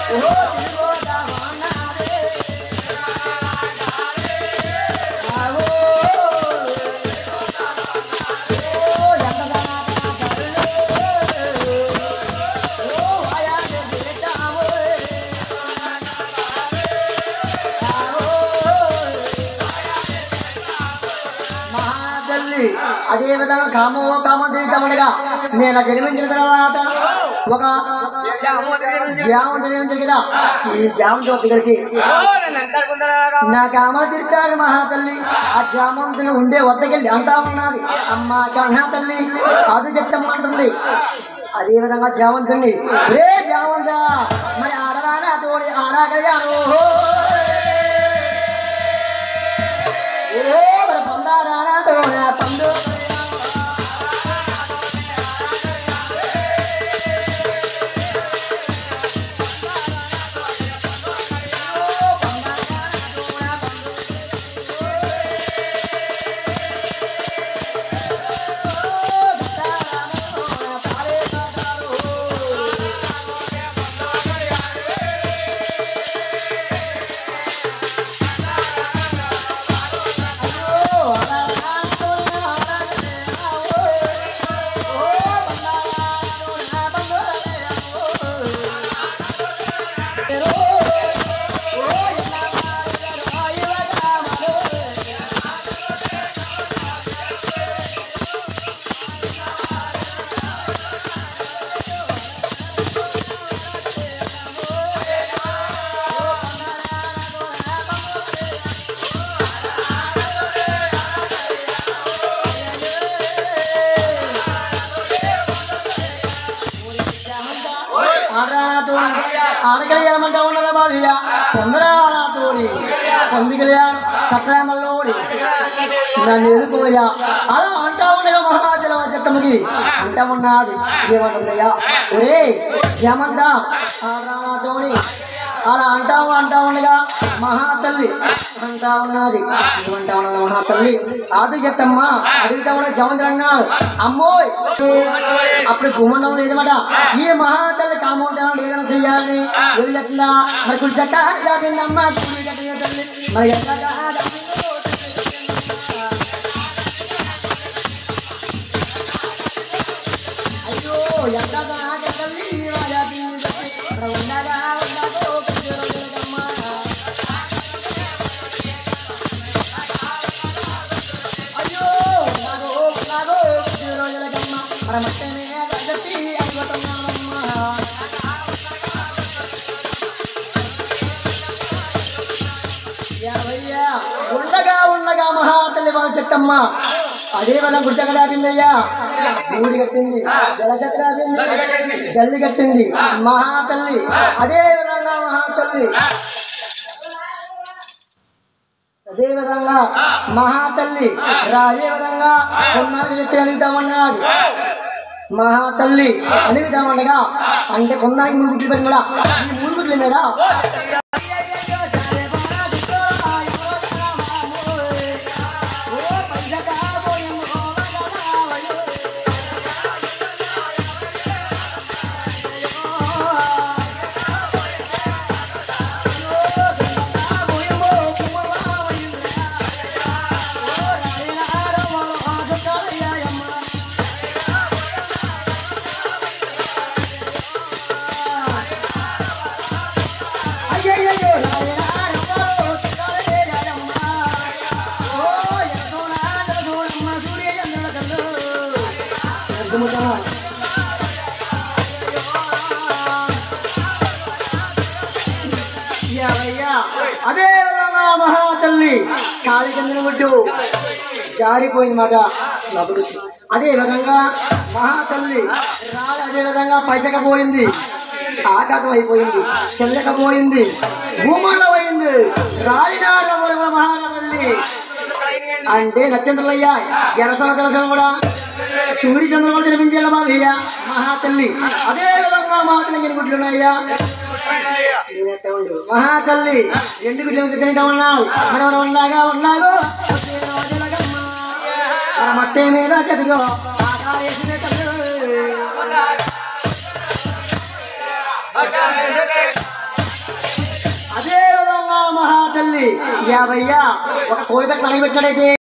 అదే విధంగా కామం తిరుగుతామనగా నేను జన్మించిన తర్వాత ఒక జామంతులు ఏం జరిగిందా ఈ జామంతుల దగ్గరికి నా కామలు తిరుగుతాడు మహాతల్లి ఆ జామంతులు ఉండే వద్దకెళ్ళి అంటా ఉన్నది అమ్మ కన్నా తల్లి అది చెప్తామంటుంది అదే విధంగా జామంతుల్ని రే జామంత మరి ఆడరానా తోడి ఆడగలిగాను పొందారానా తోడ పండు ఆడగలిగామంటా ఉన్నదా బాధ తొందరతోడి పొందిగలిగాను కట్రామల్లోడి నన్ను ఎదుర్కోయా అలా అంటా ఉండగా మహాజల చెత్తముకి అంటా ఉన్నది ఏమంటుందయ్యా ఒరే ఏమంటా ఆడరాతోని అలా అంటా ఉండగా మహాతల్లి అంటా ఉన్నది ఏమంటా ఉన్నది మహాతల్లి ఆది చెత్తమ్మ అడుగుతా ఉన్న జమంతులు అన్నాడు అమ్మోయ్ అప్పుడు గుమ్మండం లేదన్నమాట ఈ మహాతల్లి కామోద్దానం ఏదైనా చెయ్యాలని వెళ్ళకుండా మరి కుడి చక్క అమ్మ మరి అయ్యో ఎంత ఉండగా అయ్యో రోజులకమ్మ మన మట్టి ఉండగా మహాతల్లి వాళ్ళ చెట్టమ్మ అదే వాళ్ళ గుడ్డ కట్టిందయ్యా ఊడి కట్టింది జల్లి కట్టింది మహాతల్లి అదే విధంగా మహాతల్లి అదే విధంగా కొన్నాళ్ళు అడుగుతామన్నది మహాతల్లి అడుగుతామన్నగా అంటే కొన్నాళ్ళకి మూడు గుడ్లు పెట్టి కూడా ఈ మూడు గుడ్లు మీద అదే విధంగా మహాతల్లి కాలి కింద ముట్టు జారిపోయింది మాట అదే విధంగా మహాతల్లి రాదు అదే విధంగా పైచకపోయింది ఆకాశం అయిపోయింది చెల్లకపోయింది భూమండలం అయింది రాలినార మహాతల్లి అంటే నక్షత్రులయ్యా ఎరసన కూడా సూర్య చంద్రులు కూడా జన్మించేలా బాధయ్యా మహాతల్లి అదే విధంగా మహాతల్లి ఎన్ని గుడ్లు ఉన్నాయ్యా మహాతల్లి ఎందుకు తింటా ఉన్నావు మనం ఉన్నాగో మట్టే మీద చదిగో యాభయ్యా ఒక కోడి పెట్ట పెట్టినట్టయితే